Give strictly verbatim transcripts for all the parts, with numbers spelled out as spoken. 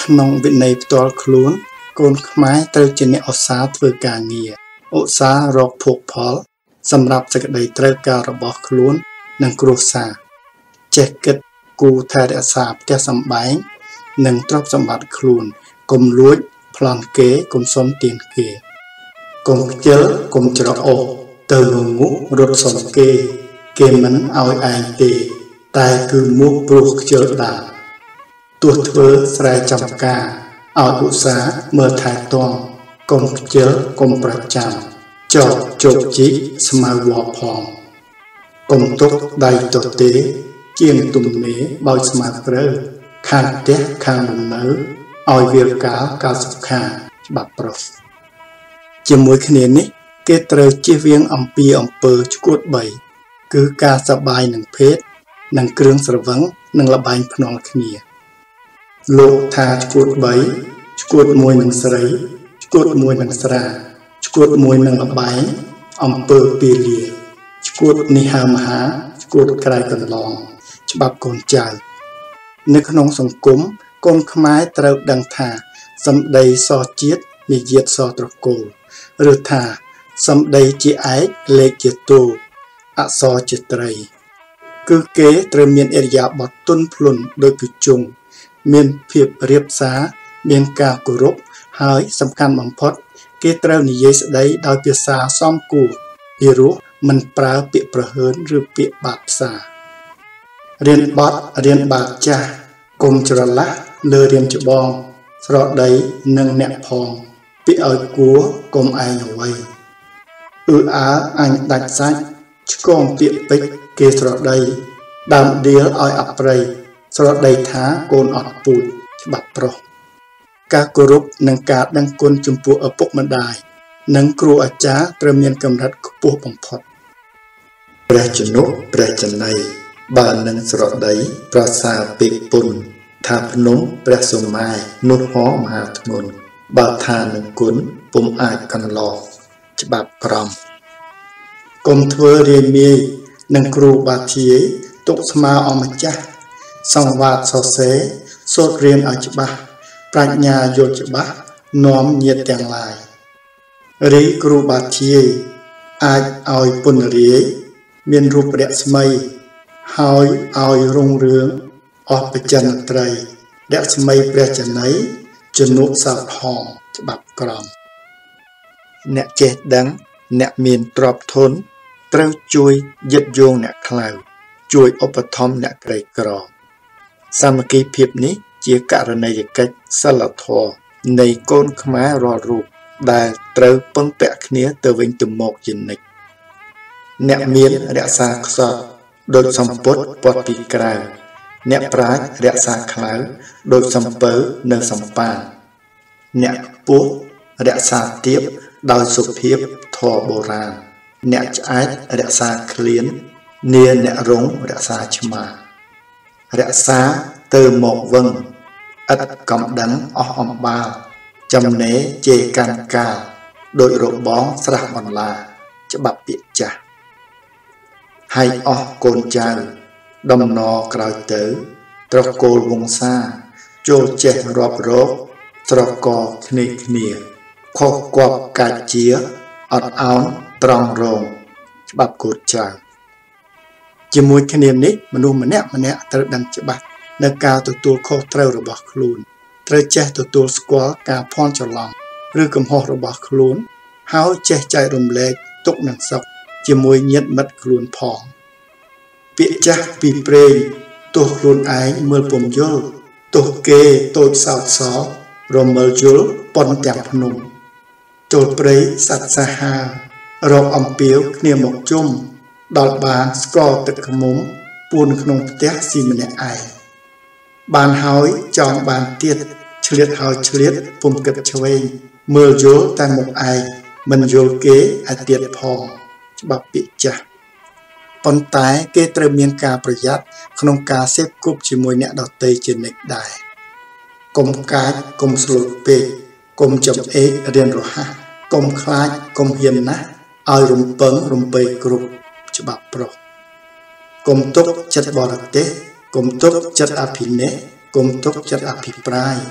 ក្នុងវិន័យផ្ទាល់ខ្លួនកូនខ្មែរត្រូវជាអ្នកឧស្សាហ៍ធ្វើការងារឧស្សាហ៍រកភោគផលសម្រាប់សេចក្តីត្រូវការរបស់ខ្លួននិងគ្រួសារចេះគិតគូរថែរក្សាផ្ទះសម្បែងនិងទ្រព្យសម្បត្តិខ្លួនកុំលួចប្លន់គេកុំសុំទានគេកុំខ្ជិលកុំច្រអូសទៅងងុរត់សុំគេគេមិនឲ្យឯងទេតែគឺមុខព្រោះខ្ជិលដាទោះធ្វើស្រែចំការឲ្យឧស្សាហ៍មើលថែទាំកុំខ្ជិលកុំប្រចាំចោកជោគជីកស្មៅវល់ផងកុំទុកដៃទទេជាងទំនេរបោចស្មាព្រៅខាងផ្ទះខាងលំនៅឲ្យវាលកាលកាលសុខាច្បាប់ប្រុសជាមួយគ្នានេះគេត្រូវជៀសវាងអំពីអំពើឆ្កួតបីគឺការសប្បាយនឹងភេទនិងគ្រឿងស្រវឹងនិងលបែងភ្នាល់គ្នាលោកថាឆ្កួតបីឆ្កួតមួយនឹងស្រីឆ្កួតមួយនឹងស្រាឆ្កួតមួយនឹងលបែងអំពើពាលាឆ្កួតនេះហើមហាឆ្កួតក្រៃកន្លងច្បាប់កូនចៅនៅក្នុងសង្គមកូនខ្មែរត្រូវដឹងថាសម្ដីសជាតិនិយាទសត្រកូលឬថាសម្ដីជាឯកលេខជាតូអក្សរជាត្រីគឺគេត្រូវមានឥរិយាបថទន់ភ្លន់ដោយគឺជង់មានភាពរៀបសារមានការគោរពហើយសំខាន់បំផុតគេត្រូវនិយាយស្ដីដោយភាសាសមគួរពីរោះមិនប្រើពាក្យប្រហើនឬពាក្យបាត់ផ្សារៀនបត់រៀនបាតចាស់កុំច្រឡះលើរៀនច្បងស្រដីនិងអ្នកផងពាក្យឲ្យគួរកុំឯងអ្វីអឺអើអញដាច់សាច់ឆ្កងពាក្យពេចគេស្រដីដើមដៀលឲ្យអប្រៃស្រដីថាកូនអត់ពូជច្បាប់ប្រុសការគោរពនិងការដឹងគុណចំពោះឪពុកម្ដាយនិងគ្រូអាចារ្យត្រូវមានកម្រិតខ្ពស់បំផុតព្រះជនុព្រះចន័យបើនឹងស្រដីប្រសាពេកពុនថាភ្នំព្រះសុម៉ែនោះហោមហាធ្ងន់បើថានឹងគុណពុំអាចកន្លងច្បាប់ក្រមកុំធ្វើរាយមាយនឹងគ្រូបាធាយទុកស្មើអម្ចាស់សង្វាតសរសេរសូត្ររៀនឲ្យច្បាស់ប្រាជ្ញាយល់ច្បាស់នាំញាតិទាំងឡាយរីគ្រូបាធាយអាចឲ្យពុនរាយមានរូបរស្មីហើយឲ្យរុងរឿងអស់បច្ចនត្រីរស្មីព្រះចន័យជំនុសោតហងច្បាប់ក្រមអ្នកចេះដឹងអ្នកមានទ្រព្យធនត្រូវជួយយឹតយោងអ្នកខ្លៅជួយឧបត្ថម្ភអ្នកក្រីក្រសាមគ្គីភាពនេះជាករណីយកិច្ចសិលធម៌នៃកូនខ្មែររាល់រូបដែលត្រូវពឹងពាក់គ្នាទៅវិញទៅមកជានិច្ចអ្នកមានរក្សាខ្សត់ដោយសម្ពុតពត់ពីក្រៅអ្នកប្រាជ្ញរក្សាខ្លៅដោយសំពៅនៅសំប៉ានអ្នកខ្ពស់រក្សាទៀបដោយសុភាពធម៌បុរាណអ្នកឆ្អែតរក្សាឃ្លាននាអ្នករងរក្សាឆ្មារក្សាទៅមកវឹងឥតកំដឹងអស់អំបាលចំណេរជេរកាន់កាលដោយរបងស្រះបន្លាច្បាប់ពាក្យចាស់ហើយអស់កូនចៅដំណរក្រោយទៅត្រកូលវង្សាចូលចេះរាប់រកត្រកគ្នាគ្នាខុសគប់កាច់ជាអត់អោនត្រង់រងច្បាប់កូនចៅជាមួយគ្នានេះមនុស្សម្នាក់ម្នាក់ត្រូវដឹងច្បាស់នៅការទទួលខុសត្រូវរបស់ខ្លួនត្រូវចេះទទួលស្គាល់ការភ័ន្តច្រឡំឬកំហុសរបស់ខ្លួនហើយចេះចែករំលែកទុក្ខនិងសុខជាមួយញាតិមិត្តខ្លួនផងពាក្យចាស់ពីព្រេងទោះខ្លួនឯងមើលពុំយល់ទោះគេតូចសោតសោរមើលយល់ប៉ុនទាំងភ្នំចូលព្រៃសត្វសាហារកអំពាវគ្នាមកជុំដល់បានស្កទឹកខ្មុំពួនក្នុងផ្ទះស៊ីម្នាក់ឯងបានហើយចង់បានទៀតឆ្លៀតហើយឆ្លៀតពុំគិតឆ្វេងមើលយល់តែមុខឯងមិនយល់គេឲ្យទៀតផងច្បាប់ពាក្យចាស់ប៉ុន្តែគេត្រូវមានការប្រយ័ត្នក្នុងការសេពគប់ជាមួយអ្នកដទៃជានិច្ចដែរកុំកាចកុំស្លូតពេកកុំចំអេករៀនរហ័សកុំខ្លាចកុំហ៊ានណាស់ឲ្យរំពឹងរំពេកគ្រប់ច្បាប់ប្រុសកុំទុកចិត្តបរទេសកុំទុកចិត្តអភិនេស្កុំទុកចិត្តអភិប្រាយ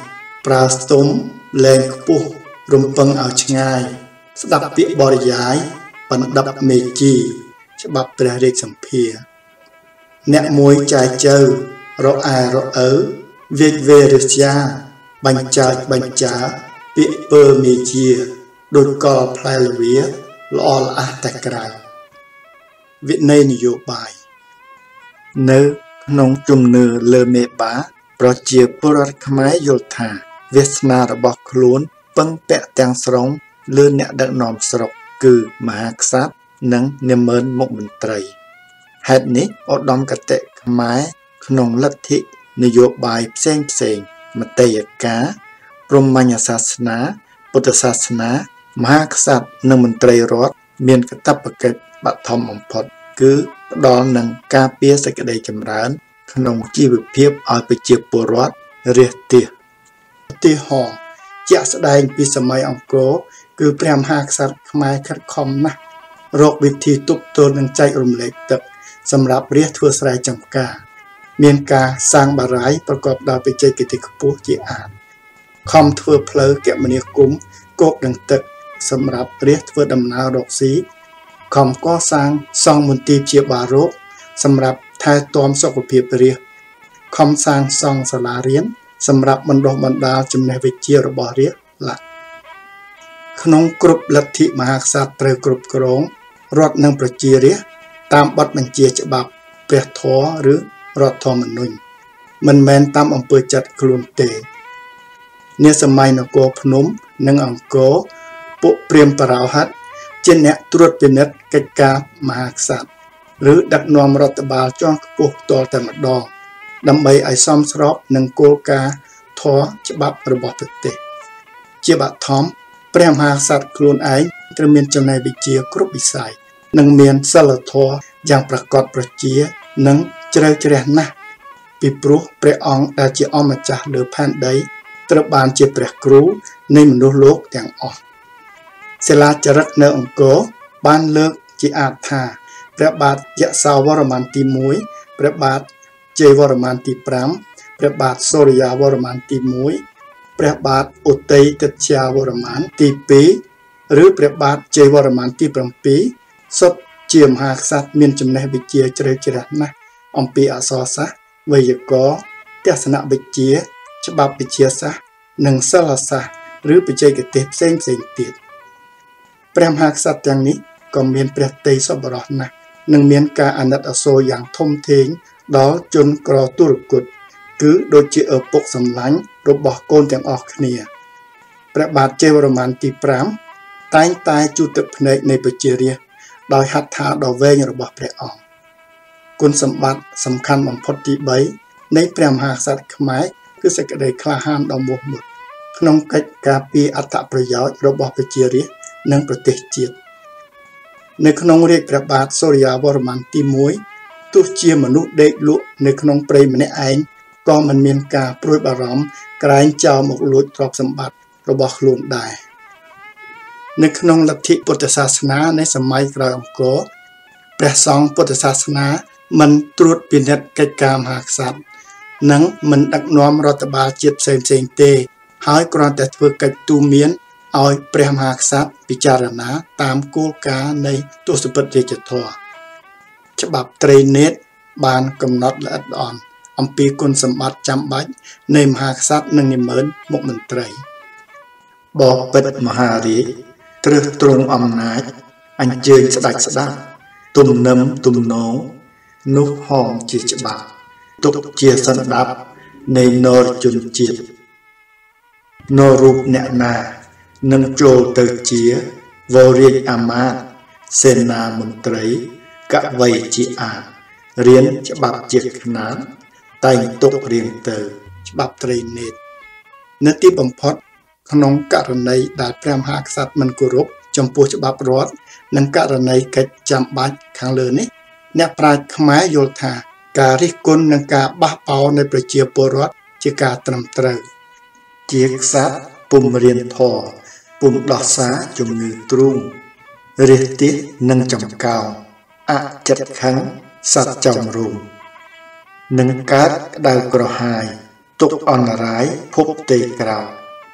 ប្រើស្ទុំលែងខ្ពស់រំពឹងឲ្យឆ្ងាយស្ដាប់ពាក្យបរិយាយបណ្ឌិតមេជីច្បាប់ព្រះរាជសម្ភារអ្នកមួយចែកចៅរអែរអើវិជវេរិយាបញ្ចាចបញ្ចាពាក្យពើមេជាដូចកលផ្លែលវាល្អល្អះតែក្រៅវិន័យនយោបាយនៅក្នុងជំនឿលើមេបាប្រជាពលរដ្ឋខ្មែរយល់ថាវាសនារបស់ខ្លួនពឹងពាក់ទាំងស្រុងលើអ្នកដឹកនាំស្រុកគឺមហាក្សត្រនិងនាម៉ឺនមុខមន្ត្រីហេតុនេះឧត្តមគតិខ្មែរក្នុងលទ្ធិនយោបាយផ្សេងផ្សេងមតេយកាព្រហ្មញ្ញសាសនាពុទ្ធសាសនាមហាក្សត្រនិងមន្ត្រីរដ្ឋមានកាតព្វកិច្ចបឋមបំផុតគឺផ្ដល់នឹងការពារសេចក្តីចម្រើនក្នុងជីវភាពឲ្យប្រជាពលរដ្ឋរាស្ត្រទាសឧទាហរណ៍ជាក់ស្ដែងពីសម័យអង្គរគឺព្រះមហាក្សត្រខ្មែរខិតខំណាស់រកវិធីទប់ទល់នឹងចែករំលែកទឹកសម្រាប់រាស្ត្រធ្វើស្រែចម្ការមានការសាងបារាយណ៍ប្រកបដោយបច្ចេកទេសខ្ពស់ជាអានខំធ្វើផ្លូវគមនាគមន៍គោកនឹងទឹកសម្រាប់រាស្ត្រធ្វើដំណើររកស៊ីខំកសាងសង់មន្ទីរព្យាបាលរោគសម្រាប់ថែទាំសុខភាពរាស្ត្រខំសាងសង់សាលារៀនសម្រាប់បណ្ដុះបណ្ដាលចំណេះវិជ្ជារបស់រាស្ត្រឡាក្នុងគ្រប់លទ្ធិមហាក្សត្រត្រូវគ្រប់គ្រងរដ្ឋនិងប្រជារាស្ត្រតាមបទបញ្ជាច្បាប់ព្រះធម៌ឬរដ្ឋធម្មនុញ្ញមិនមែនតាមអំពើចិត្តខ្លួនទេនាសម័យនគរភ្នំនិងអង្គរពួកព្រាហ្មណ៍បរោហិតជាអ្នកត្រួតពិនិត្យកិច្ចការមហាក្សត្រឬដឹកនាំរដ្ឋបាលជាន់ខ្ពស់ផ្ទាល់តែម្ដងដើម្បីឲ្យសមស្របនឹងគោលការណ៍ធម៌ច្បាប់របស់ប្រទេសជាបឋមព្រះមហាក្សត្រខ្លួនឯងត្រូវមានចំណេះវិជ្ជាគ្រប់វិស័យនិងមានសិលធម៌យ៉ាងប្រកបប្រជានិងជ្រៅជ្រះណាស់ពីព្រោះព្រះអង្គដែលជាអម្ចាស់លើផែនដីត្រូវបានជាព្រះគ្រូនៃមនុស្សលោកទាំងអស់សិលាចារឹកនៅអង្គរបានលើកជាអាទថាព្រះបាទយសោវរ្ម័នទីមួយព្រះបាទជ័យវរ្ម័នទីប្រាំព្រះបាទសូរ្យាវរ្ម័នទីមួយព្រះបាទឧទ័យទិត្យាវរ្ម័នទីពីរឬព្រះបាទជ័យវរ្ម័នទីbảyសុទ្ធជាមហាក្សត្រមានចំណេះវិជ្ជាជ្រៅជ្រះណាស់អំពីអក្សរសាស្ត្រវេយ្យាករណ៍ទស្សនវិជ្ជាច្បាប់វិទ្យាសាស្ត្រនិងសិលសាស្ត្រឬបច្ចេកទេសផ្សេងផ្សេងទៀតព្រះមហាក្សត្រទាំងនេះក៏មានព្រះទ័យសប្បុរសណាស់និងមានការអាណិតអាសូរយ៉ាងធំធេងដល់ជនក្រទុរគតគឺដូចជាឪពុកសម្លាញ់របស់កូនទាំងអស់គ្នាព្រះបាទជ័យវរ្ម័នទីប្រាំតែងតែជូតទឹកភ្នែកនៃប្រជារាស្ត្រដោយហត្ថថាដ៏វែងរបស់ព្រះអង្គគុណសម្បត្តិសំខាន់បំផុតទីបីនៃព្រះមហាក្សត្រខ្មែរគឺសេចក្តីក្លាហានដ៏មោះមុតក្នុងកិច្ចការពារអត្ថប្រយោជន៍របស់ប្រជារាស្ត្រនិងប្រទេសជាតិនៅក្នុងរាជព្រះបាទសូរ្យាវរ្ម័នទីមួយទោះជាមនុស្សដេកលក់នៅក្នុងព្រៃម្នាក់ឯងក៏មិនមានការព្រួយបារម្ភក្រែងចោលមកលួចទ្រព្យសម្បត្តិរបស់ខ្លួនដែរនៅក្នុងលទ្ធិពុទ្ធសាសនានៃសម័យក្រោយអង្គរព្រះសង្ឃពុទ្ធសាសនាមិនត្រួតពិនិត្យកិច្ចការមហាក្សត្រនិងមិនដឹកនាំរដ្ឋបាលជាតិផ្សេងផ្សេងទេហើយគ្រាន់តែធ្វើកិច្ចទូន្មានឲ្យព្រះមហាក្សត្រពិចារណាតាមគោលការណ៍នៃទស្សពិតរាជធម៌ច្បាប់ត្រីនេតបានកំណត់ល្អិតល្អន់អំពីគុណសម្បត្តិចាំបាច់នៃមហាក្សត្រនិងនាម៉ឺនមុខមន្ត្រីបបិទ្ធមហារាជត្រើសត្រង់អំណាចអញ្ជើញស្ដេចស្ដាប់ទំនឹមទំនងនោះហងជាច្បាប់ទុកជាសន្តាប់នៃនរជនជាតិនររូបអ្នកណានឹងចូលទៅជាវររាជអាមាត្យសេនាមន្ត្រីកវីជាអារៀនច្បាប់ជាខ្នាតតែងទុករៀងទៅច្បាប់ត្រីនេតនៅទីបំផុតក្នុងករណីដែលព្រះមហាក្សត្រមិនគោរពចំពោះច្បាប់រដ្ឋនិងករណីកិច្ចចាំបាច់ខាងលើនេះអ្នកប្រាជ្ញខ្មែរយល់ថាការរិះគន់និងការបះបោរនៃប្រជាពលរដ្ឋជាការត្រឹមត្រូវជាក្សត្រពុំរៀនធម៌ពុំដោះសារជំងឺទ្រូងរាសទាសនិងចំកោអចិត្តខឹងសត្វចំរូងនឹងកើតក្តៅក្រហាយទុកអនរាយភពទេក្រោ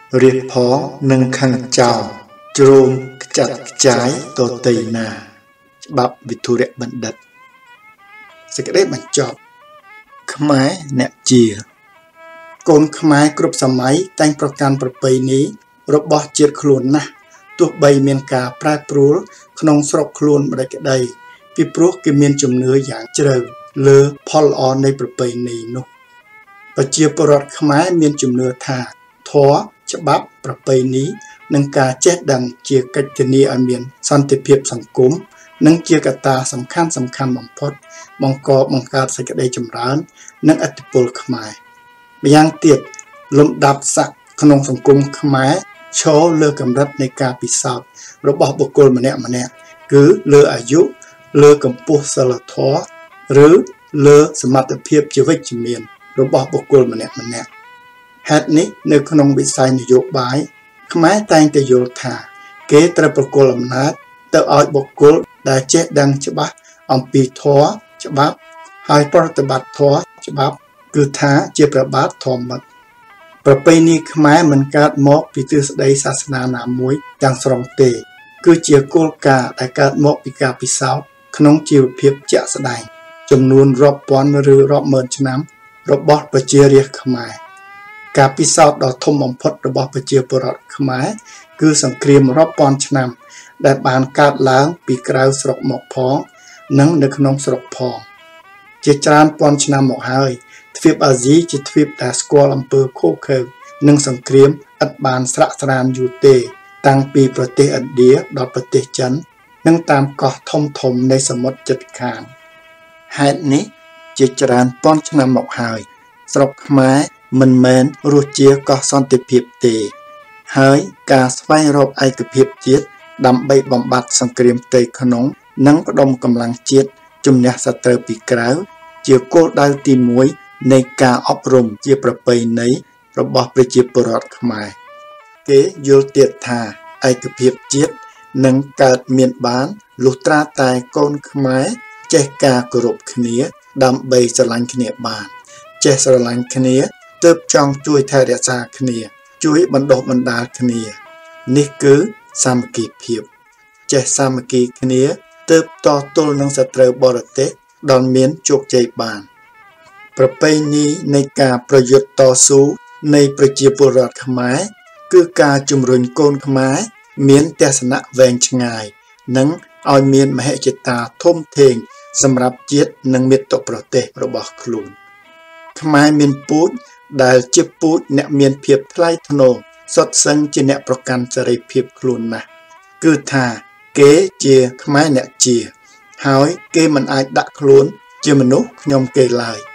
រៀបផងនិងខាងចោលជ្រុំខ្ចាត់ខ្ចាយទតីណាច្បាប់វិធុរៈបណ្ឌិតសេចក្តីបញ្ចប់ខ្មែរអ្នកជាកូនខ្មែរគ្រប់សម័យតែងប្រកាន់ប្រពៃណីរបស់ជាតិខ្លួនណាស់ទោះបីមានការប្រែប្រួលក្នុងស្រុកខ្លួនម្ដេចក្តីពីព្រោះគេមានជំនឿយ៉ាងជ្រៅលើផលល្អនៃប្រពៃណីនោះប្រជាពលរដ្ឋខ្មែរមានជំនឿថាធម៌ច្បាប់ប្រពៃណីនិងការចេះដឹងជាកិច្ចធានាឲ្យមានសន្តិភាពសង្គមនិងជាកត្តាសំខាន់សំខាន់បំផុតបង្កបង្កើតសេចក្តីចម្រើននិងឥទ្ធិពលខ្មែរម្យ៉ាងទៀតលំដាប់ស័ក្តិក្នុងសង្គមខ្មែរឈរលើកម្រិតនៃការពិសោធន៍របស់បុគ្គលម្នាក់ម្នាក់គឺលើអាយុលើកម្ពស់សិលធម៌ឬលើសមត្ថភាពជាវិជ្ជមានរបស់បុគ្គលម្នាក់ម្នាក់ហេតុនេះនៅក្នុងវិស័យនយោបាយខ្មែរតែងតែយល់ថាគេត្រូវប្រគល់អំណាចទៅឲ្យបុគ្គលដែលចេះដឹងច្បាស់អំពីធម៌ច្បាប់ហើយប្រតិបត្តិធម៌ច្បាប់គឺថាជាព្រះបាទធម្មមិត្តប្រពៃណីខ្មែរមិនកើតមកពីទ្រឹស្ដីសាសនាណាមួយទាំងស្រុងទេគឺជាគោលការណ៍ដែលកើតមកពីការពិសោធន៍ក្នុងជីវភាពជាក់ស្ដែងចំនួនរាប់ពាន់ឬរាប់ម៉ឺនឆ្នាំរបស់ប្រជារាស្ត្រខ្មែរការពិសោធន៍ដ៏ធំបំផុតរបស់ប្រជាពលរដ្ឋខ្មែរគឺសង្គ្រាមរាប់ពាន់ឆ្នាំដែលបានកើតឡើងពីក្រៅស្រុកមកផងនិងនៅក្នុងស្រុកផងជាច្រើនពាន់ឆ្នាំមកហើយទ្វីបអាស៊ីជាទ្វីបដែលស្គាល់អំពើឃោរឃៅនិងសង្គ្រាមឥតបានស្រាក់ស្រានយូរទេតាំងពីប្រទេសឥណ្ឌាដល់ប្រទេសចិននិងតាមកោះធំធំនៃសមុទ្រជិតខាងហេតុនេះជាច្រើនពាន់ឆ្នាំមកហើយស្រុកខ្មែរមិនមែនរស់ជាកោះសន្តិភាពទេហើយការស្វែងរកឯកភាពជាតិដើម្បីបំបត្តិសង្គ្រាមផ្ទៃក្នុងនិងផ្ដុំកម្លាំងជាតិជំនះសត្រូវពីក្រៅជាគោលដៅទីមួយនៃការអប់រំជាប្រពៃណីរបស់ប្រជាពលរដ្ឋខ្មែរគេយល់ទៀតថាឯកភាពជាតិនឹងកើតមានបានលុះត្រាតែកូនខ្មែរចេះការគោរពគ្នាដើម្បីស្រឡាញ់គ្នាបានចេះស្រឡាញ់គ្នាទើបចង់ជួយថែរក្សាគ្នាជួយបណ្ដុះបណ្ដាលគ្នានេះគឺសាមគ្គីភាពចេះសាមគ្គីគ្នាទើបតទល់នឹងសត្រូវបរទេសដល់មានជោគជ័យបានប្រពៃណីនៃការប្រយុទ្ធតស៊ូនៃប្រជាពលរដ្ឋខ្មែរគឺការជំរុញកូនខ្មែរមានទស្សនៈវែងឆ្ងាយនិងឲ្យមានមហិច្ឆតាធំធេងសម្រាប់ជាតិនិងមាតុប្រទេសរបស់ខ្លួនខ្មែរមានពូជដែលជាពូជអ្នកមានភាពថ្លៃថ្នូរសុទ្ធសឹងជាអ្នកប្រកាន់សេរីភាពខ្លួនណាស់គឺថាគេជាខ្មែរអ្នកជាហើយគេមិនអាចដាក់ខ្លួនជាមនុស្សខ្ញុំគេឡើយ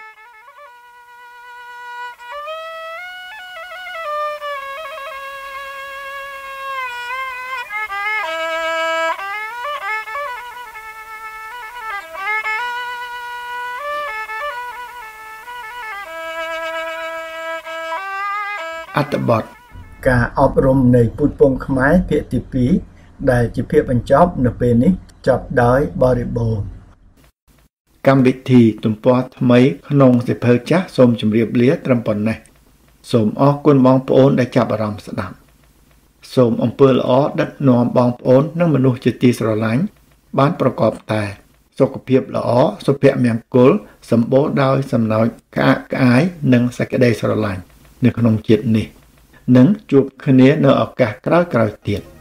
អត្ថបទការអប់រំនៃពូជពង្សខ្មែរភាគទីពីរដែលជាភាគបញ្ចប់នៅពេលនេះចប់ដោយបរិបូរណ៍កម្មវិធីទំព័រថ្មីក្នុងសៀវភៅចាស់សូមជម្រាបលាត្រឹមប៉ុណ្ណេះសូមអរគុណបងប្អូនដែលចាប់អារម្មណ៍ស្ដាប់សូមអំពើល្អដិតនាំបងប្អូននិងមនុស្សជាទីស្រឡាញ់បានប្រកបតែសុខភាពល្អសុភមង្គលសម្បូរដោយសំណោចក្អាកក្អាយនិងសេចក្តីស្រឡាញ់នៅក្នុងជាតិនេះនឹងជួបគ្នានៅឱកាសក្រោយៗទៀត